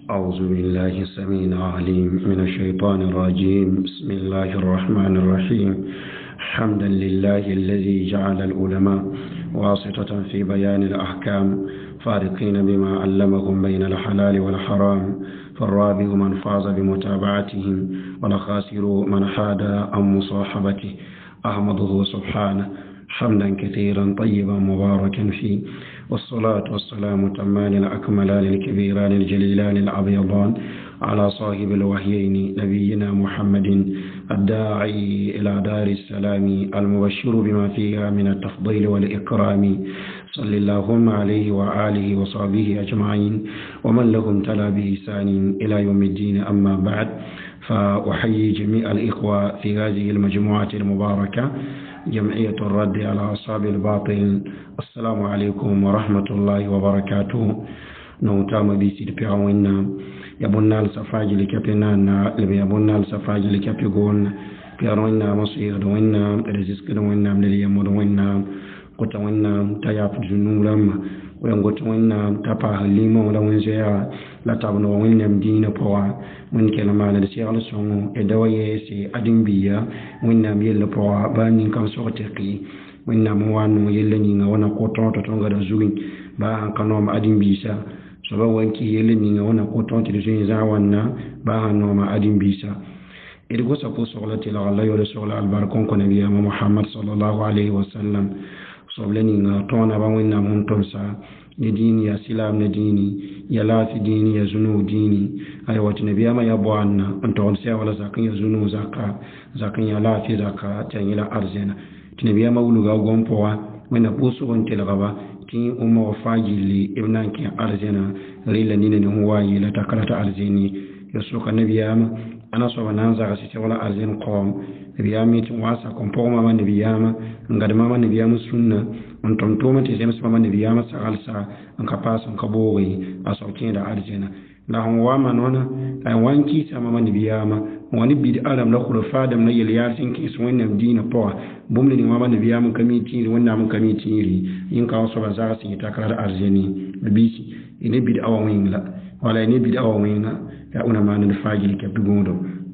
أعوذ بالله السميع العليم من الشيطان الرجيم. بسم الله الرحمن الرحيم. حمدا لله الذي جعل العلماء واسطة في بيان الأحكام فارقين بما علمهم بين الحلال والحرام، فالرابح من فاز بمتابعتهم والخاسر من حاد عن مصاحبته. أحمده سبحانه حمدا كثيرا طيبا مباركا فيه، والصلاة والسلام تمان الأكملان الكبيران الجليلان الأبيضان على صاحب الوحيين نبينا محمد الداعي إلى دار السلام المبشر بما فيها من التفضيل والإكرام. صلى اللهم عليه وآله وصحبه أجمعين ومن لهم تلا بإحسان إلى يوم الدين. أما بعد، فأحيي جميع الإخوة في هذه المجموعة المباركة، جمعية الرد على أصحاب الباطل. السلام عليكم ورحمة الله وبركاته. نوتام بيسيد بيعونا يبونا السفاج لكبنا يبونا السفاج لكبيقون بيعونا مصير دونا رزق دونا من اليوم دونا قطونا تياب جنولم وينقطونا تباه ليمو لونزيا لا تبنو وينم دين بوا من كلمة لسيال سونو إدوية سي أدين بيا وينم يل بوا بانين كم سوتكي وينم وانو يلني وانا قطون تتونغ دزوين با كنوم أدين بيسا سبا وانكي يلني وانا قطون تدزوين زاوانا با نوم أدين بيسا. إذا سبو سغلة الله ورسول البركون كنبي محمد صلى الله عليه وسلم sobleni nga tona ba wenna mun tomsa ni dini ya silam na dini ya lafi dini ya zunu dini ay wati nabiya ma ya bwanna anton sai wala zakan ya zunu zakan ya lafi zaka tanyila arzena tinabiya ma wuluga gompowa wenna pusu wonte lagaba tin umma wa fajili ibnan ki arzena rila nina ni huwa ila takalata arzeni yasuka nabiya ma ana so bananza kasi wala arzen qom nabiyami tin wasa kompoma ma nabiyama ngadama ma nabiyama sunna on tontoma te sem sama nabiyama sagalsa an kapas an kabowi asaukin da arjena la hon wa manona ay wanki sama ma nabiyama wani bid adam la khulafa da na yel yasin ki sun wannan dina po bumni ni ma nabiyama kamiti ni wannan mun kamiti yin ka so ba za su yi takrar arjeni bisi ine bid awawin la wala ine bid awawin ya una manan fajil ke dugodo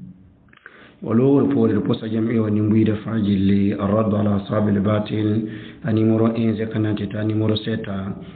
ولو رفور البوسة جمعي ونمويد فاجل الرد على أصحاب الباطل أني مرو إنزي قناتي أني مرو سيتا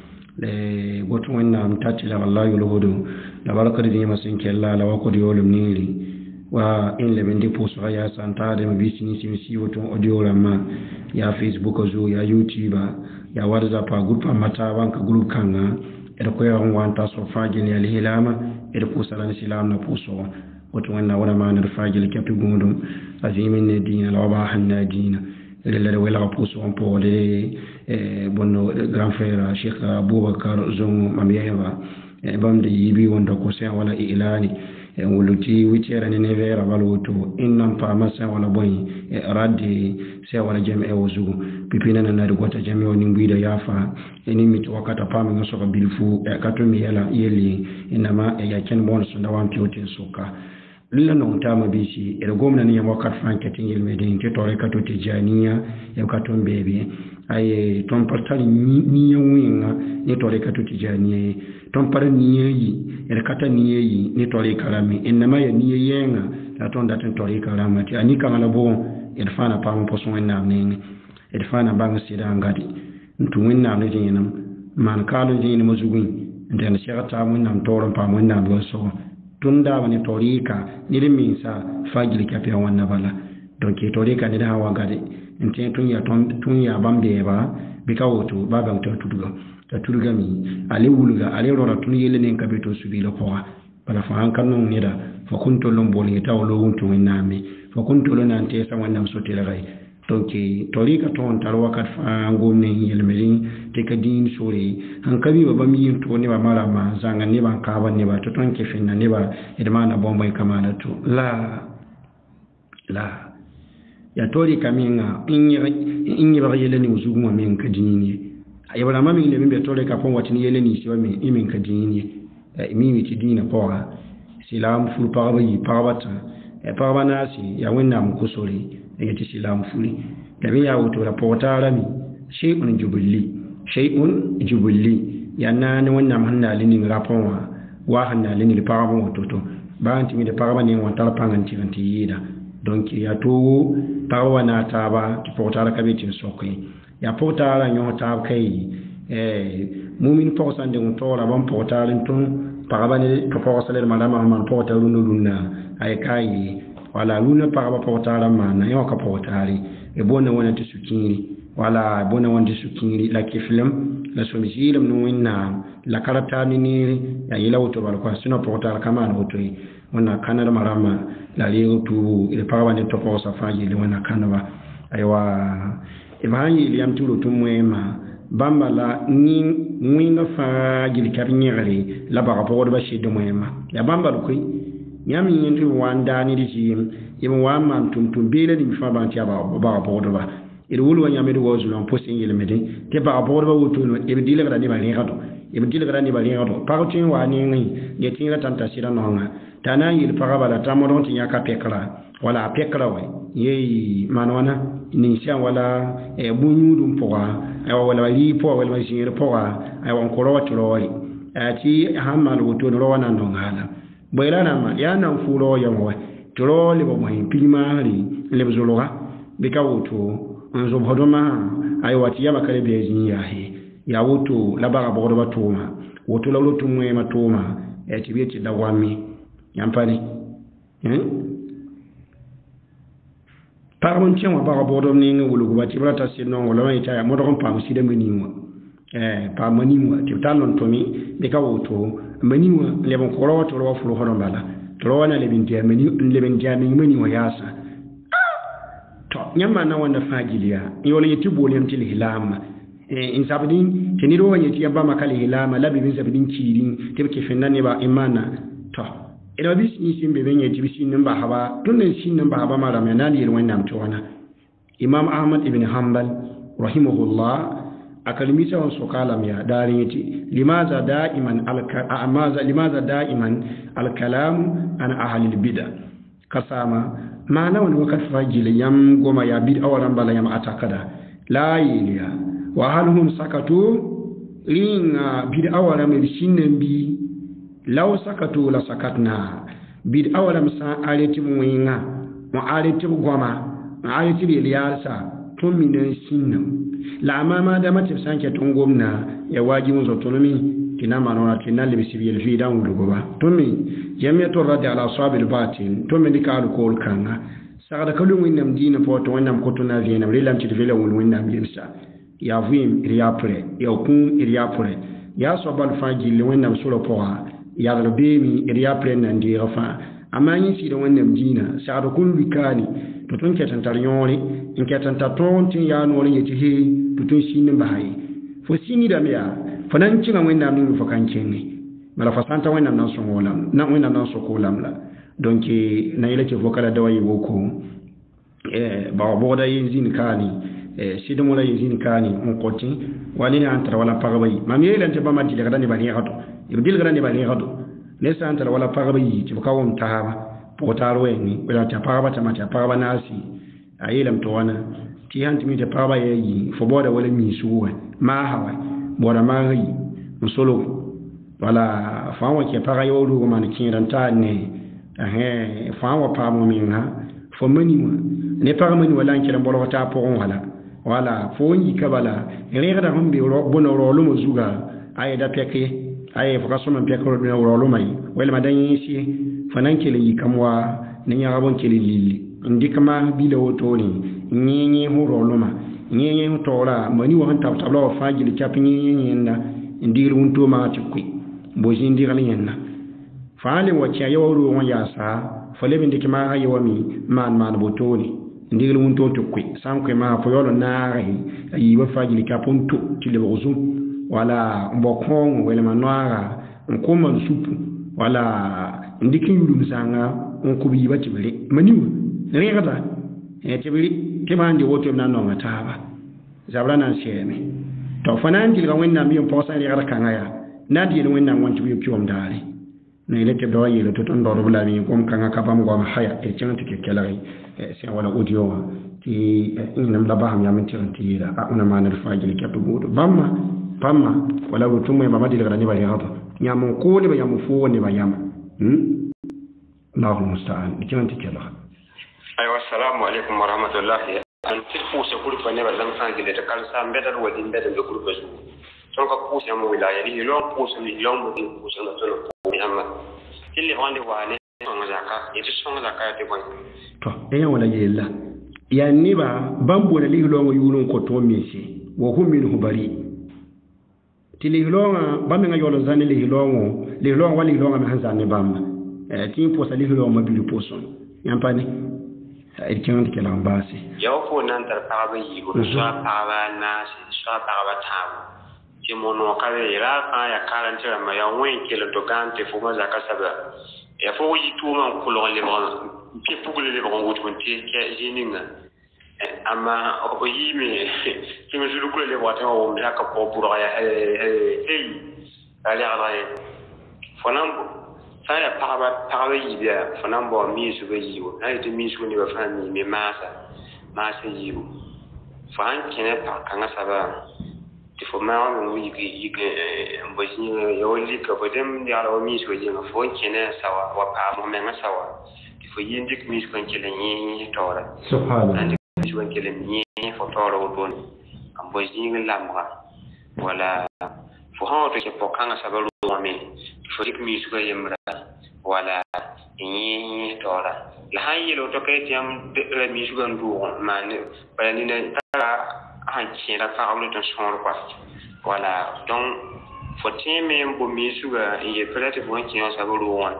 لغوت وإنا متاتي لغالله يلهدو لبارك ردي مسنك الله لوقود يولم نيلي وإن لمن دي بوسة يا سانتا دي مبيسي نيسي مسيوتو أوديو لما يا فيسبوك زو يا يوتيوب يا واتسابا جروب متا وانك جروب كانا إرقوا يا وانتا صفاجل يا الهلامة إرقوا سلام سلام نبوسو وتوانا ولا ما نرفاجل كابي غوندو عظيم الدين الوباح النادين اللي ولا بوس اون بولي بونو غران فرير شيخ ابو بكر زوم ماميوا بام دي يبي وندو كوسيا ولا اعلاني ولوتي ويتيرا نيفيرا بالوتو انم فاماسا ولا بوي رادي سي ولا جمع وزو بيبينا نادو غوتا جمع ونيمبيدا يافا اني ميت وكاتا بام نسو بيلفو كاتومي يلا يلي انما يا كان بونس ندوام بيوتين سوكا lila no ntama bisi ere gomna ni wakat fanke tingil medin ke tore kato tijaniya e kato mbebe ay ton partali ni winga ni tore kato tijaniya ton par ni yi ere kata ni yi ni tore kalami enma ya ni yenga la ton daten tore kalama ti ani kala bon ere fana pa mo poson na nene ere fana banga sida ngadi ntu winna ne jinam man kalo jinam zugun ndene shagata mun nam toron pa mun na bo so tunda wani torika nilimin sa fajili kapia wannan bala donc torika ni da hawa gade intin tun ya bambe ba bika woto baba ta tuduga mi ale wuluga ale rora tun yele ne kabito subila ko bala fa an kanu ni da fa kunto lomboli tawlo wuntu nami fa kunto lona ante sa wannan so tele gai donc torika ton tar wakat fa ngomne yelmeli te kadin sori han kabi ba mi to ne ba mara ma zanga ne ban ka ban ne ba to ton ke finna ne ba idmana bombay kamana to la ya tori kaminga inyi ba yeleni uzuguma min kadini ayabara mami ne min be tore ka pon watini yeleni si ba min kadini mi ti dina poa silam ful pa ba yi pa bata pa ba nasi ya wenna mu kusori yati silam fuli kabi ya wuto la portala mi shay'un jubulli yana ne wannan manna linin raponwa wa hanna leni para mo toto ba anti mi de para ni won tar pangan ti anti yida donc ya to tawa na taba ti portara kabiti sokki ya portara nyo tab kai mumin porsan de on tora bon portara ton para ni to portara madama man portara lunna ay kai wala luna para portara man yo ka portari e bona wona ti sukiri wala bona wonde sukiri la ki film la somijilam no winna la karata ni ya ila woto wal ko sino portara kama no to wana kanada marama la lego tu ile para wande to posa faji le wana kanaba aywa ibanyi ile amtulo tumwema bamba la ni mwinga faji le karnyere la ba rapport ba shi de mwema ya bamba ko nyami ndu wanda ni di yim wa man tum bele ni fa ban ti ba rapport ba ile wulu wa nyame do wozu non posting ile mede te ba rapport ba wotu no e dile ga ni ba le gato e dile ga ni ba le gato partin wa ni ni tinga tanta sira nonga tana yil paraba la tamodon ti nyaka pekra wala pekra we yei manwana ni sia wala e bunyudum poa e wala li po wala majir poa e won ko rawati royi ati hamal woto no rawana ndongala boyla ma ya nan fulo yamwe tro le bo mai primari le bzologa bika woto nzo bodoma ay wati yama kale be jinya he ya woto la bara bodo batuma woto la lotu mwe matuma e tibeti dawami yampani parmon tian wa bara bodo ni ngulu bati brata sino ngolo mai ta mo do pam si de meniwa pa maniwa ti talon tomi de ka woto maniwa le bon koro to ro fu hono bala to wana le binti meniwa yasa to nyamma na wanda fagiliya yole yiti bolem til hilama in sabdin keniro wanye ti yamba makali hilama labi bin sabdin kirin tebke fennane ba imana to ina bis ni simbe benye ti bisin namba haba tunnen sin namba haba mara menani yel wannan to wana imam ahmad ibn hanbal rahimahullah akalimisa wa sokalam ya dariyati limaza daiman al-kalam an ahli al-bid'ah kasama maana wani wakati fajili yam goma ya bid awalan bala yam atakada la yiliya wa halhum sakatu ringa bid awalan me shinen bi law sakatu la sakatna bid awalan sa aleti muinga mo aleti goma ma aleti liyasa tuminen sinna la mama da matif sanke tungomna ya waji mun zotonomi tina manona tina libisibil fi dan wulugoba tumi jamiyatu radi ala sabil batin tumi dikalu kol kanga sagada kalu winnam dina poto wannam kotuna vienam relam ti vela wul winnam yimsa ya vim riapre ya kun riapre ya sobal faji le wannam solo poa ya rabemi riapre nan di rafa amani si do wannam dina sagada kun bikani to tun ketan tarnyori in ketan tatonti ya no yeti he to tun sinin bahai fo sini da miya fanan cinga wenda min fo kancen ni mala fasanta wenda nan so wolam na wenda nan so kolam la donc na ile ke vokala dawayi woko ba boda yinzin kani sidomo la yinzin kani on koti wali na antara wala pagabai mami ile ante ba mati daga dani bani gato ibdil garani bani gato lesa antara wala pagabai ti kawon tahaba potaro ni wala ta pagaba ta mata pagaba nasi ayila mtowana ti hanti mi ta pagaba yi fo boda wala mi suwa ma hawa bora mari musolo wala fawo ke para yolu ko man kinran ta ne fawo pa mo minha fo mani mo ne para mani wala kiran bolo ta po wala fo yi kabala re da humbe ro bono ro lu muzuga ay da peke ay fo kaso man peke ro lu mai wala madan yi fanan kele yi kamwa ne nya rabon kele lili indikama bila woto ni nyenye hu ro lu ma nyenye hu tora mani wa hanta tabla wa fajili chapi nyenye nda ndiru unto ma tikui boji ndiral yenna faale wacha yawru won yasa falebe ndikama hayawami man botoni ndiru unto tikui sankwe ma fo yolo naari ayi wa fajili kaponto tile bozu wala mbokon wala manwara nkoma supu wala ndikin yulu sanga onkubi batibere maniwa ngata tibiri kemande woto na no ngataba zabra nan sheme to fanan dilga wenna mi posa ni gara kanga na di wenna wanti bi piom dali ne ile ke do yele to ton do bla mi kom kanga kapam go ma haya e chenati ke kelari se wala audio ti inam la baham ya min tiranti da una manal fajili ke to godo bamma wala wutumwe mama dilga ni bali hata yam ko le ba yam fo ne ba yam Allahu musta'an kiranti kala aywa assalamu alaikum wa rahmatullahi an tilfu kul fa ne ba lam san gile ta kalsa mbedal wadi mbedal kul ba su ton ka puus yam wilaya ni lo puus ni lo mo di puus na to ko yam tilli wande wale on zaka yiti son zaka te boy to e wala yella ya niba bambo na lihlo ngo yulun ko to misi wa hum minhu bari tilihlo bambe nga yolo zani lihlo wali lihlo nga hanzani bamba tin posa lihlo ma bilu poson yampani e kiran ke lambasi yaw ko nan tar paraba yigo so paraba na so paraba tawo ti mono kale ira ka ya karantira ma ya wen kelo to kante fo ma zaka saba ya fo yi tuuma ko lo le bon pi pugule le bon wutu ti ke jininga ama o yime ti me julu ko le wata o mja ka ko bura ya ali ala fonambo saya paraba yibia fonambo mi su be yiwo na ite mi su ni ba fami me masa yiwo fan kene pa kanga saba ti fo ma o yi mboji yo li ka bodem ya la mi su je ma fo kene sawa wa pa mo me sawa ti fo yindik mi su kan kele ni tora subhanallah su kan kele ni fo tora o don mboji ngi lamra wala fo ha to ke po kanga saba lo me fo dik mi su ga yemra wala ni tora la hayelo to kay tiam de mi su ga ndu man ba ni na han kira fa awlo to shor kwa wala donc faut aimer pour misuga et peut-être pour qui on savoir où on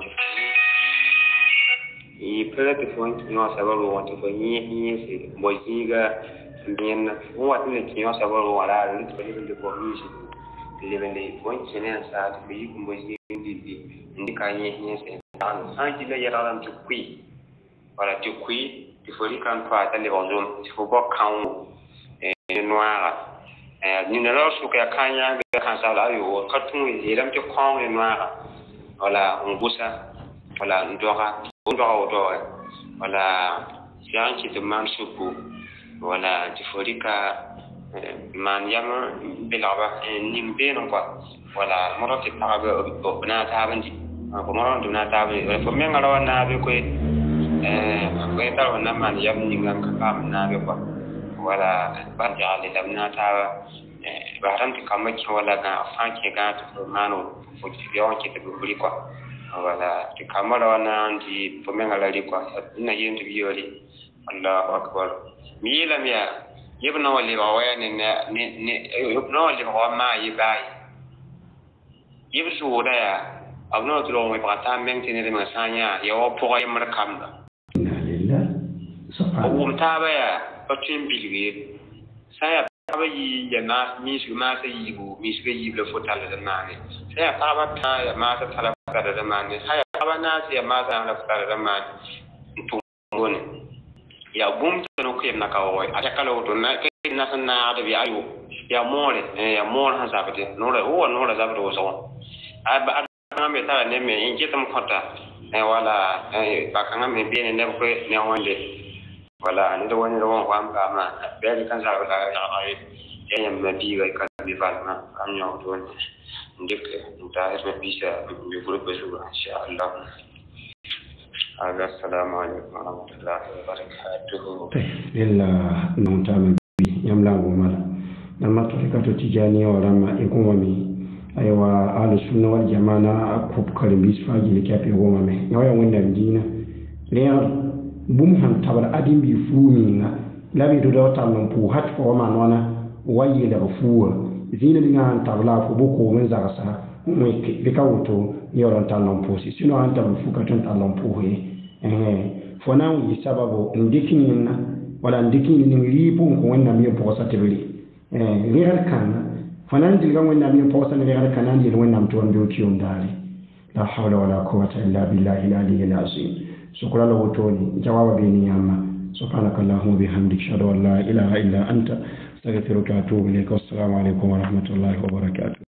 et peut-être pour qui on savoir où on faut ni c'est moziga bien on va tenir qui on savoir où là le truc de pour misuga les vendre pour qui n'est ça pays comme moziga ndi kanye ni c'est en qui là yara un truc qui voilà tu qui il faut quand pas aller aux hommes il faut pas quand noir ni na lo su ka kanya ga kan sa la yo ka tun yi ram te kong ni noir wala ngusa wala ndora o do wala sian ki de man supu wala ti forika man yama bilaba ni mbe no kwa wala moro ti pa ga na ta bandi ko moro do na ta bi fo men ngala na bi ko ko ta na man yam ni ngam ka kam na bi kwa wala barja le lamna ta baram ti kamaki wala ga fanke ga to mano fo ti yon ki te buri kwa wala ti kamara wana ndi fo mengala ri kwa ina yendu biyori Allahu akbar mi lam ya yibna wali wa ne yibna wali wa ma yibai yibsu da ya abno to lo me pata meng ti ne ma sanya ya wa po ya mar kamda lillah subhanallah ta ba ya patin bilwe saya ba yi ya na mi su ma sai yi bu mi su yi le fotal da mane saya ba ta ya ma ta tala da mane saya ba na sai ma ta na fotal da mane to ngone ya bum to no ke na ka o a ta kala to na ke na san na da bi ayo ya more ha zabate no la zabate o so a ba me ta ne me in ke tam khota wala ba kan me bi ne ko ne wonde wala ni do woni do ko am ka ma be kan sa la ai ya me bi ga ka bi fa na am nyo do ndik ta es me bi sa bi groupe su insha Allah assalamu alaikum wa rahmatullahi wa barakatuh illa non ta me bi yam la go mala na ma to ka to tijani wala ma e ko mi aywa ahlus sunna wal jamaa ko karim bisfa ji ke pe go ma me yawa wannan dina le bum han tabar adin bi fuminga labi do dawta non pu hat fo ma nona wayi da fuwa zina dinga han tabla fo boko men zarasa mo ke ka wuto yoron tan non pu sino han tabu fuka ton tan non pu he fo na wi sababu ndikinina wala ndikini ni ripo ko wonna mi po sa tebeli legal kan fanan dilga wonna mi po sa legal kan ni wonna am ton do kiyon dali la hawla wala quwwata illa billahi al-aliyyil azim شكرا له وتوني جواب بيني ياما سبحانك اللهم وبحمدك اشهد ان لا اله الا انت استغفرك واتوب اليك والسلام عليكم ورحمه الله وبركاته